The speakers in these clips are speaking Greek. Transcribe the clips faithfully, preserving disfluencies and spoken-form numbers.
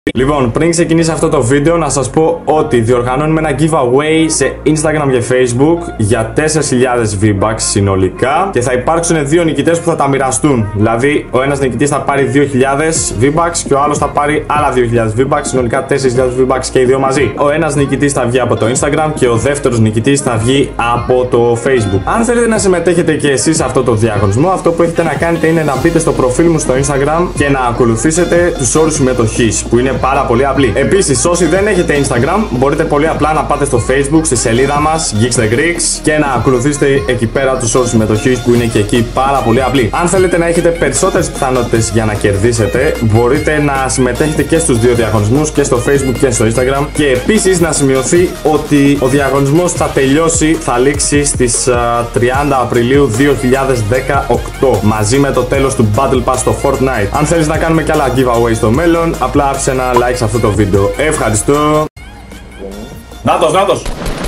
Λοιπόν, πριν ξεκινήσει αυτό το βίντεο, να σας πω ότι διοργανώνουμε ένα giveaway σε Instagram και Facebook για τέσσερις χιλιάδες V-Bucks συνολικά και θα υπάρξουν δύο νικητές που θα τα μοιραστούν. Δηλαδή, ο ένας νικητής θα πάρει δύο χιλιάδες V-Bucks και ο άλλος θα πάρει άλλα δύο χιλιάδες V-Bucks, συνολικά τέσσερις χιλιάδες V-Bucks και οι δύο μαζί. Ο ένας νικητής θα βγει από το Instagram και ο δεύτερος νικητής θα βγει από το Facebook. Αν θέλετε να συμμετέχετε και εσείς σε αυτό το διαγωνισμό, αυτό που έχετε να κάνετε είναι να μπείτε στο προφίλ μου στο Instagram και να ακολουθήσετε τους όρους συμμετοχής, που είναι πάρα πολύ απλή. Επίσης, όσοι δεν έχετε Instagram, μπορείτε πολύ απλά να πάτε στο Facebook, στη σελίδα μας Geeks the Greeks και να ακολουθήσετε εκεί πέρα τους όρους συμμετοχής, που είναι και εκεί πάρα πολύ απλή. Αν θέλετε να έχετε περισσότερες πιθανότητες για να κερδίσετε, μπορείτε να συμμετέχετε και στους δύο διαγωνισμούς, και στο Facebook και στο Instagram. Και επίσης να σημειωθεί ότι ο διαγωνισμός θα τελειώσει, θα λήξει στις uh, τριάντα Απριλίου δύο χιλιάδες δεκαοκτώ, μαζί με το τέλος του Battle Pass στο Fortnite. Αν θέλεις να κάνουμε και άλλα giveaway στο μέλλον, απλά άφησε ένα like σε αυτό το βίντεο. Ευχαριστώ. Νάτος, νάτος.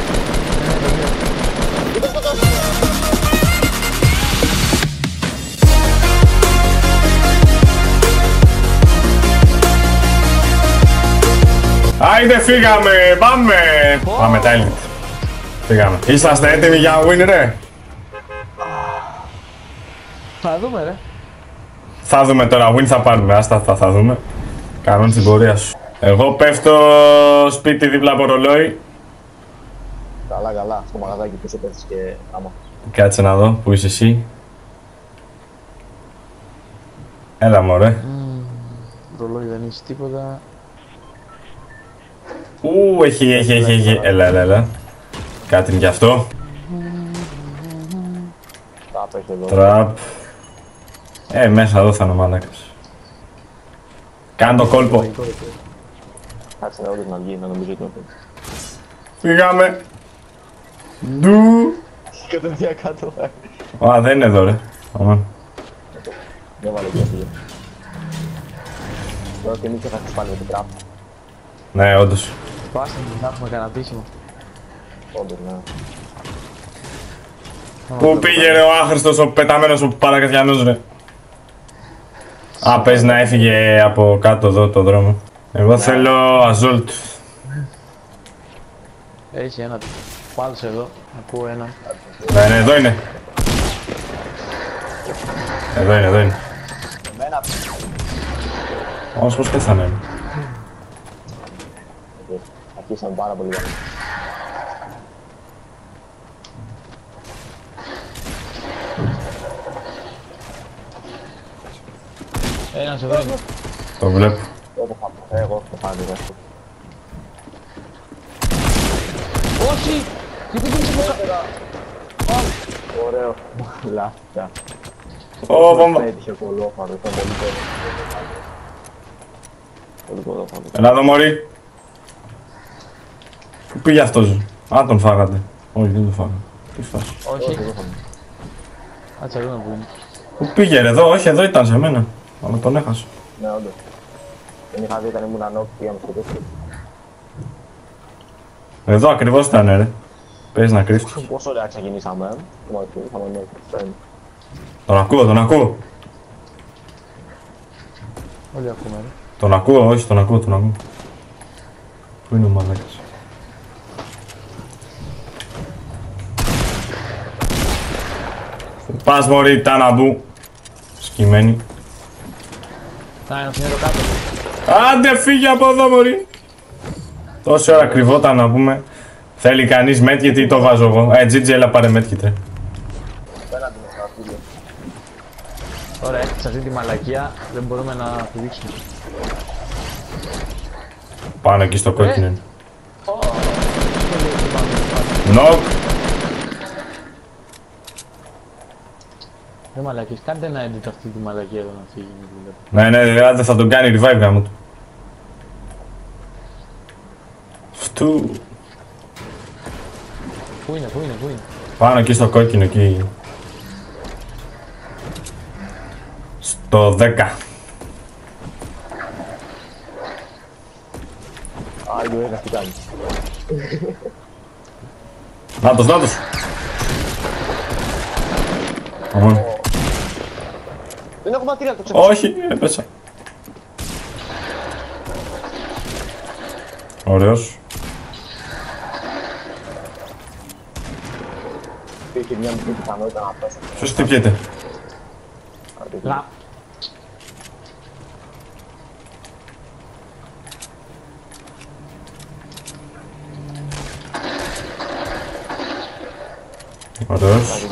Άιντε, φύγαμε, πάμε. Oh. Πάμε τα Elite. Φύγαμε. Είσαστε έτοιμοι για win, ρε? Θα δούμε, ρε. Θα δούμε τώρα, win θα πάρουμε, άστα, θα, θα δούμε. Κανόνες την πορεία σου. Εγώ πέφτω σπίτι δίπλα από ρολόι. Καλά, καλά, στο μαγαζάκι πίσω πέφτεις και άμα. Κάτσε να δω, πού είσαι εσύ. Έλα μωρέ. Mm, ρολόι δεν είσαι τίποτα. Ου, έχει, έχει, έχει, έχει. Έλα, έλα, έλα. Κάτι είναι γι' αυτό. Τραπ έχει εδώ. Τραπ. Ε, μέσα εδώ θα είναι ο μάλακας. Κάνε το κόλπο. Κάτσε να όλους να βγει, να νομίζω ότι είναι. Φύγαμε. Ντου. Κατευθείαν κάτω. Α, δεν είναι εδώ, ρε. Δεν βάλε και έφυγε. Τώρα και εμείς θα τους πάλι με την τραπ. Ναι, όντως. Πάστε να έχουμε κανένα πίσιμο. Όντως, ναι. Πού πήγε ρε ο άχρηστος, ο πεταμένος, ο παρακαθιανός, ρε? Α, πες να έφυγε από κάτω εδώ το δρόμο. Εγώ θέλω Αζόλτ. Έχει ένα. Πάλσε εδώ. Ακούω ένα. Ναι, ναι, εδώ είναι. Εδώ είναι, εδώ είναι. Εμένα. Όμως πως πέθανε. Αρχίσαμε πάρα πολύ καλά. Ένας εδώ είναι. Το βλέπω. Εγώ θα πω, εγώ θα πάω εδώ. Όχι! Γιατί δεν είσαι pokazał? Ωραίο. Λάθηκα. Ω, βόμβα. Πέτυχε κολόφαρο, ήταν πολύ κολόφαρο. Πολύ κολόφαρο. Έλα εδώ μωρί. Πού πήγε αυτός? Α, τον φάγατε. Όχι, δεν τον φάγατε. Τι φάση. Όχι. Κάτσε εδώ να βγούμε. Πού πήγε ρε, εδώ? Όχι, εδώ ήταν σε μένα. Αλλά τον έχασα. Ναι, όντως. Δεν είχα δει όταν ήμουν ανώκη, πήγαμε στο τέτοιο. Εδώ ακριβώς ήταν ρε. Πες να κρύφτεις. Πόσο ωραία ξεκινήσαμε, ε. Θα με νιώθει. Τον ακούω, τον ακούω. Όλοι ακούμε ρε. Τον ακούω, όχι, τον ακούω, τον ακούω. Πού είναι ο μαλάκας? Πας μωρί, τάναμπου. Σκυμμένη. Θα ένα φινέρο κάτω. Άντε φύγε από εδώ μωρί. Τόση ώρα κρυβόταν να πούμε. Θέλει κανείς medkit ή το βάζω εγώ? Ε, τζι τζι, έλα πάρε medkit ρε. Πέναντι με στα φίλια. Ωραία, σε αυτή τη μαλακία δεν μπορούμε να πηδήξουμε. Πάνω εκεί στο κόκκινο. Νοκ. Ρε μαλακίες, κάντε ένα edit αυτή τη μαλακία εδώ να φύγει. Ναι, ναι, άντε θα τον κάνει revive γάμο του. Φτού. Πού είναι, πού είναι, πού είναι? Πάνω εκεί στο κόκκινο εκεί. Στο δέκα. Άγιο ένας τι κάνει. Νάτος, νάτος. Αμόν. Δεν έχω ματήρια, το ξέχασα. Όχι, έπεσα. Ωραίος. Είχε μια μικρή πιθανότητα να πέσει. Ποιος χτυπιέται? Λα. Ωραίος.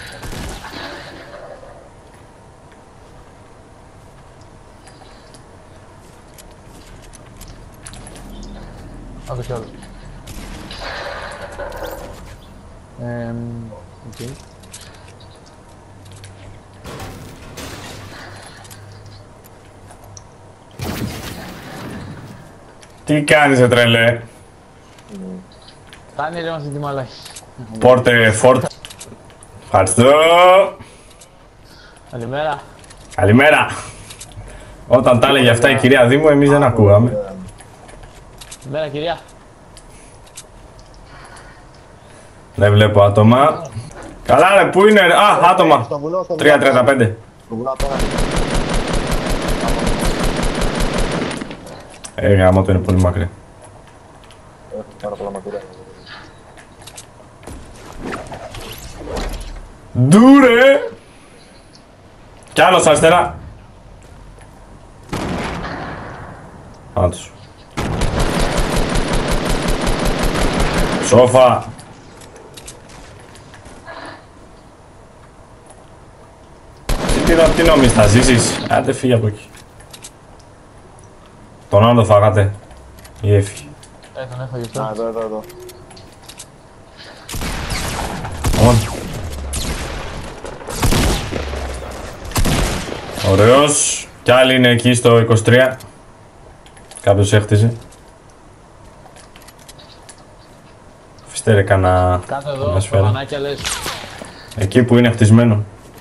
Αυτό κι άλλο. Εμ, οκ. Τι κάνεις ρε τρελέ? Κάνει ρε μας τη μαλάχη. Πόρτε φόρτ. Ευχαριστώ. Καλημέρα. Καλημέρα. Όταν τα έλεγε αυτά η κυρία Δήμου, εμείς δεν ακούγαμε. Καλημέρα κυρία. Δεν βλέπω άτομα. Καλά ρε, πού είναι ρε? Α, άτομα. τρία τριάντα πέντε. Ε, γάμο το είναι πολύ μακρύ. Ντουρε! Κι άλλος αριστερά. Άντως. Σόφα. Τι, τι νομίζεις, θα ζήσεις? Άντε φύγε από εκεί. Τον άλλο το φάγατε. Ή έφυγε. Ε, τον έφαγε αυτό. Α, εδώ, εδώ, εδώ. On. Ωραίος. Κι άλλοι είναι εκεί στο είκοσι τρία. Κάποιος έχτιζε. Αφήστε ρε κάνα... Κάτω εδώ, στα βανάκια λες. Εκεί που είναι χτισμένο.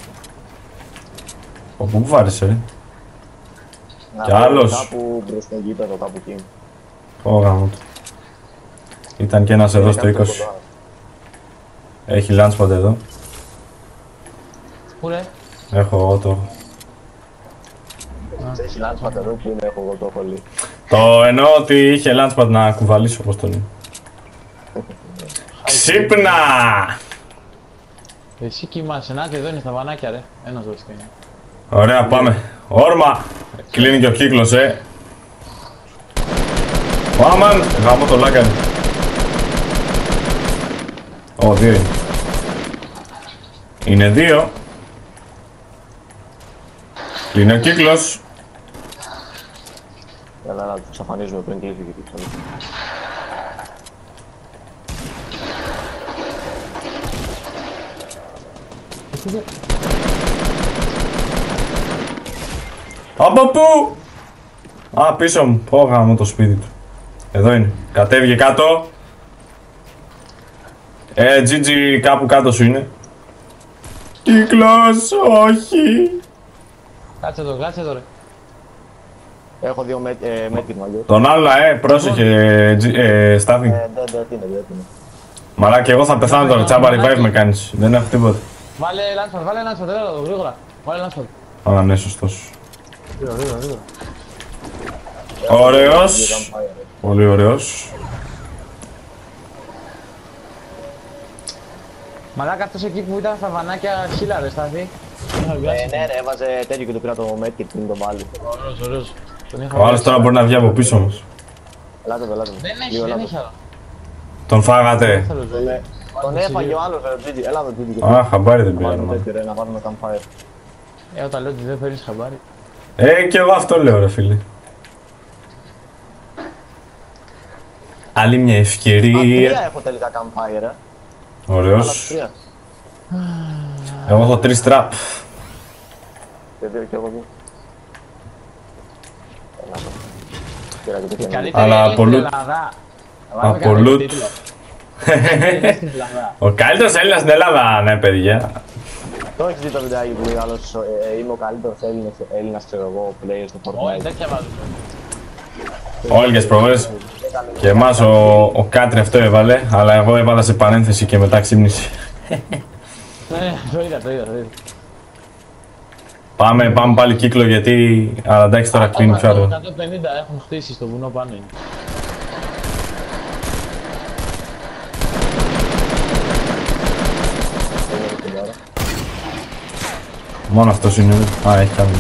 Από πού βάρεσε ρε? Κι άλλος. Κάπου μπρος στο γήπεδο, κάπου εκεί. Ω γάμο του. Ήταν και ένας εδώ στο είκοσι. Έχει launchpad εδώ. Πού ρε? Έχω εγώ το έχω. Έχει launchpad εδώ που είναι, έχω εγώ το έχω λύσει. Το εννοώ ότι είχε launchpad να κουβαλήσω όπως το λέει. Ξύπνα! Εσύ κοιμάσαι, να και εδώ είναι στα βανάκια ρε. Ένας δώστη είναι. Ωραία, πάμε. Όρμα! Κλείνει και ο κύκλος, ε. Πάμε! Γάμω το λάκαρι. Ω, δύο είναι. Είναι δύο. Κλείνει ο κύκλος. Έλα να τους εξαφανίζουμε πριν κλείσει και κύκλος. Από πού? Α, πίσω μου. Πω γάμο το σπίτι του. Εδώ είναι. Κατέβηκε κάτω. Ε, τζι τζι κάπου κάτω σου είναι. Κύκλος, όχι. Κάτσε εδώ, κάτσε εδώ ρε. Έχω δύο μέτρη μαλλιό. Τον άλλο, ε, πρόσεχε, ε, Στάθη. Ε, δεν, δεν είναι, δεν είναι. Μαλάκι, εγώ θα πεθάνω τώρα. Τσάμπα revive με κάνεις. Δεν έχω τίποτα. Βάλε λάνσπατ, βάλε λάνσπατ, έλα εδώ, γρήγορα. Βάλε λάνσπατ. Α, ναι, σωστός. Γρήγορα, γρήγορα, γρήγορα. Ωραίος. Πολύ ωραίος. Μαλάκα αυτός εκεί που ήταν στα βανάκια χίλα ρε Στάθη. Ε, ναι, ρε, έβαζε τέτοιο και του πήρα το μέτρη πριν το βάλει. Ωραίος, ωραίος. Ο άλλος τώρα μπορεί να βγει από πίσω όμως. Ελάτε εδώ, ελάτε εδώ. Δεν έχει, δεν έχει άλλο. Τον φάγατε. Τον έφαγε ο άλλος, ρε, Τζίτζι. Έλα εδώ, Τζίτζι. Α, χαμπάρι δεν Να πήρα. βάλουμε τέτοιο, ρε, να βάλουμε campfire. Ε, όταν λέω ότι δεν παίρνεις χαμπάρι. Ε, και εγώ αυτό λέω ρε φίλε. Άλλη μια Α, ευκαιρία. τρία έχω τελικά campfire, ρε. Άλλα Ωραίος. τρία. Εγώ έχω τρεις τραπ. Και δύο και εγώ δύο. Έλα εδώ. Πήρα και τέτοια. Καλύτερη Αλλά Έλληνες από στην loot. Ελλάδα. Από loot. Έλληνες στην Ελλάδα. Ο καλύτερος Έλληνας στην Ελλάδα, ναι παιδιά. Το έχεις δει το βιντεάκι που λέει άλλος, ε, είμαι ο καλύτερος Έλληνας, Έλληνας, ξέρω εγώ, player στο Όχι, Fortnite. τέτοια βάζουμε. Όλες προβολές. Και εμάς ο, ο Κάτρι αυτό έβαλε, αλλά εγώ έβαλα σε παρένθεση και μετά ξύπνησε. Ναι, το είδα, το είδα, το είδα. Πάμε, πάμε πάλι κύκλο γιατί αλλά εντάξει τώρα κλείνει πιο αργά. εκατόν πενήντα έχουν χτίσει στο βουνό πάνω είναι. Μόνο αυτός είναι. Α, έχει κάνει.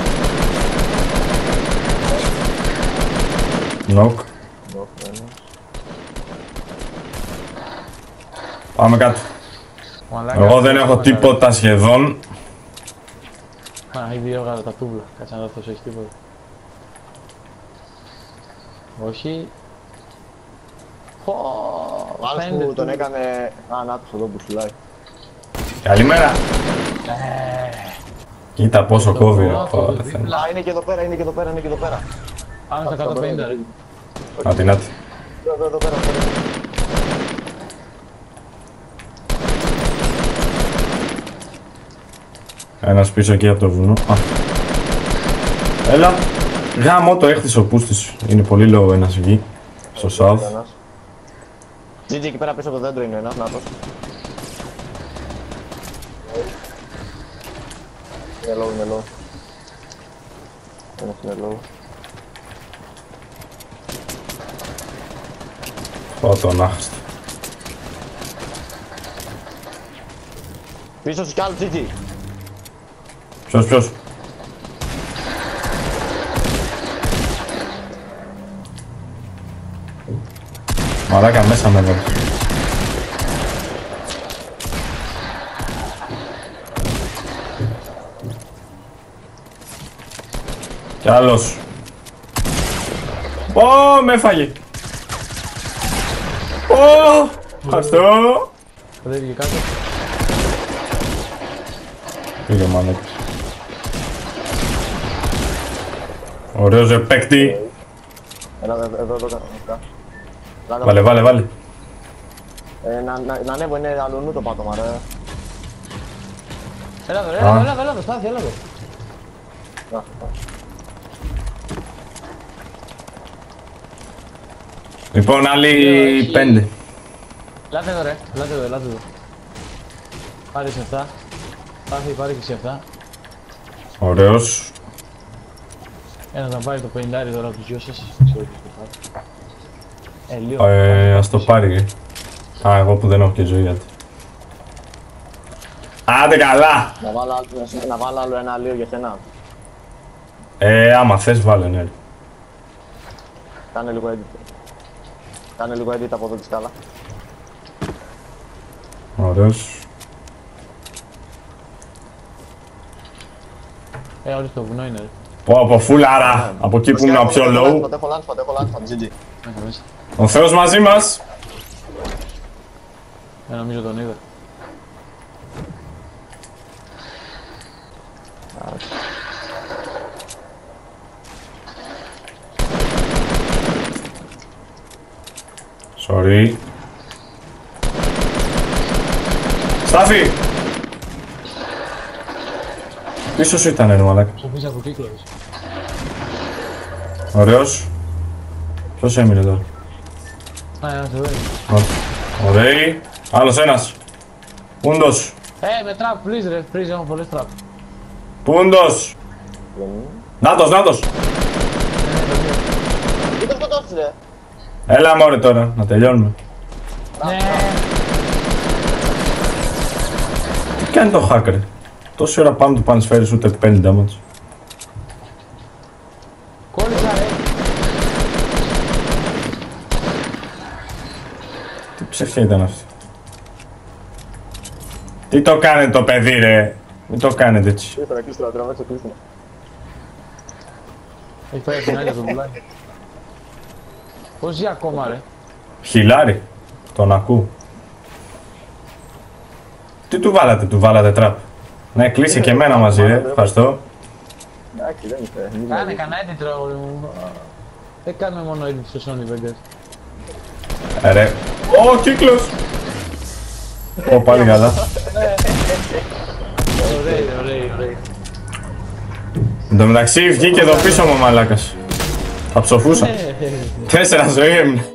Νοκ. Πάμε κάτω. Εγώ δεν έχω τίποτα σχεδόν. Α, ήδη έβγαλε τα τούβλα. Κάτσε να δω αυτός έχει τίποτα. Όχι. Ο άλλος που τον έκανε... Α, νάτος εδώ που σουλάει. Καλημέρα. Κοίτα πόσο κόβει. Α, είναι και εδώ πέρα, είναι και εδώ πέρα, είναι και εδώ πέρα. Πάμε στα εκατόν πενήντα ρε. Άτι, νάτι. Εδώ, εδώ πέρα. Ένας πίσω εκεί από το βουνό. Α. Έλα. Γάμο το έχτισε ο πούστης. Είναι πολύ low ένας εκεί. Στο south. Τζιτζι εκεί πέρα πίσω από το δέντρο είναι ένας, νάτος. Είναι low, είναι low. Ένας είναι low. Πω τον άχρηστο. Πίσω στους κι άλλους, Τζιτζι. Ποιος, ποιος. Μαλάκα μέσα με βέβαια. Κι άλλος. Ω, με έφαγε. Ω, ευχαριστώ. Κατέβηκε κάτω. Πήγε μαλάκας. Ωραίος ρε παίκτη. Έλα, εδώ, εδώ, εδώ, εδώ. Βάλε, βάλε, βάλε. Ε, να, να, να ανέβω, είναι αλλονού το πάτωμα, ρε. Έλα εδώ, έλα εδώ, έλα εδώ, έλα εδώ, στάθη, έλα εδώ. Να, Λοιπόν, άλλοι πέντε. Ελάτε εδώ ρε, ελάτε εδώ, ελάτε εδώ. Πάρε σε αυτά. Στάθη, πάρε και σε αυτά. Ωραίος. Ένας να πάρει το πενήντα τώρα από τους δυο σας. Ξέρω ποιος το πάρει. Ε, λίγο. Ε, ας το πάρει. ε. Α, εγώ που δεν έχω και ζωή γιατί. Άντε καλά! να, βάλω, άλλο- να βάλω άλλο ένα λίγο για σένα. Ε, άμα θες βάλε, ναι. Κάνε λίγο edit. Κάνε λίγο edit από εδώ τη σκάλα. Ωραίος. Ε, όλοι στο βουνό είναι ρε. Πω από φούλαρα, από εκεί που ήμουν πιο low. Πατέ έχω lunch, πατέ έχω lunch, τζι τζι. Μέσα μέσα. Ο Θεός μαζί μας. Ε, νομίζω τον είδα. Sorry. Στάφη! Πίσω σου ήταν ρε μαλάκα. Στο πίσω από κύκλος. Ωραίος. Ποιος έμεινε τώρα. Α, ένας εδώ είναι. Ωραίοι. Άλλος ένας. Πούντος. Ε, με τραπ, please ρε, please, έχω πολλές τραπ. Πούντος. Νάτος, νάτος. Τι το σκοτώσεις ρε. Έλα μωρέ τώρα, να τελειώνουμε. Ναι. Τι κάνει το hack ρε. Τόση ώρα πάνω του πάνε φέρεις ούτε πέντε damage. Κόλλησα ρε. Τι ψεύτια ήταν αυτή. Τι το κάνετε το παιδί ρε. Μην το κάνετε έτσι. Κλείστρα, κλείστρα, τραβέξε κλείστρα. Έχει πάει την άλλη το πουλάκι. Πώς ζει ακόμα ρε. Χιλάρι. Τον ακούω. Τι του βάλατε, του βάλατε τραπ. Ναι, κλείσει και εμένα μαζί ρε. Ευχαριστώ. Εντάξει, δεν είσαι. Κάνε κανένα edit ρε αγόρι μου. Δεν κάνουμε μόνο edit στο Sony Vegas. Ε, ρε. Ω, κύκλος. Ω, πάλι καλά. Ωραίοι, ωραίοι, ωραίοι. Εν τω μεταξύ βγήκε εδώ πίσω μου ο μαλάκας. Θα ψοφούσα. Τέσσερα ζωή έμεινε.